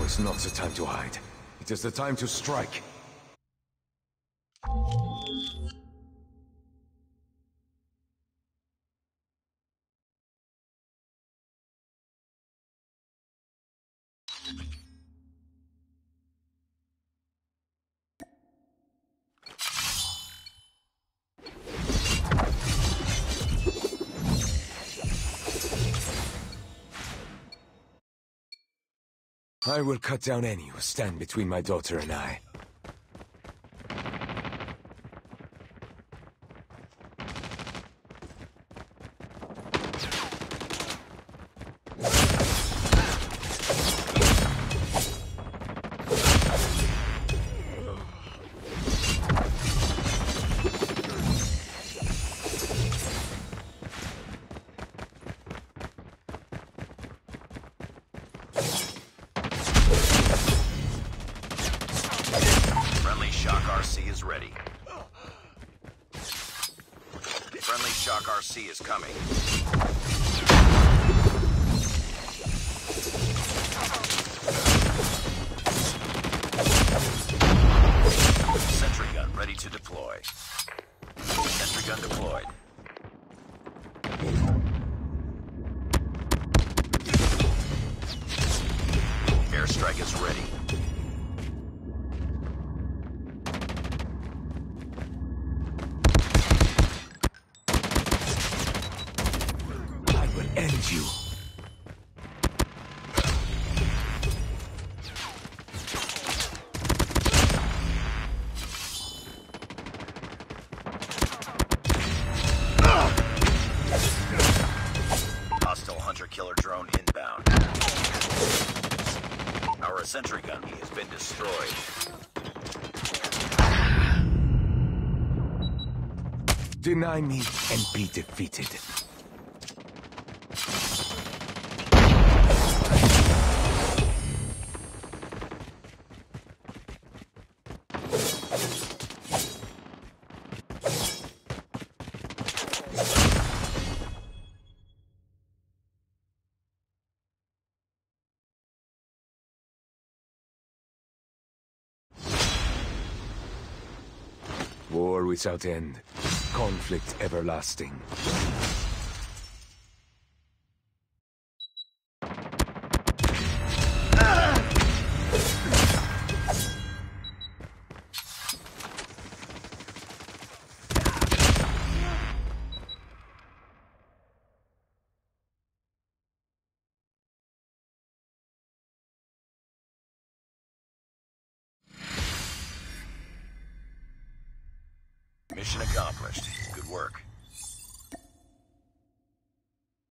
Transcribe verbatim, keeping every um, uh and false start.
is not the time to hide. It is the time to strike. I will cut down any who stand between my daughter and I. R C is ready. Friendly Shock R C is coming. Sentry gun ready to deploy. Sentry gun deployed. Airstrike is ready. End you. Hostile hunter-killer drone inbound. Our sentry gun has been destroyed. Deny me and be defeated. War without end. Conflict everlasting. Mission accomplished. Good work.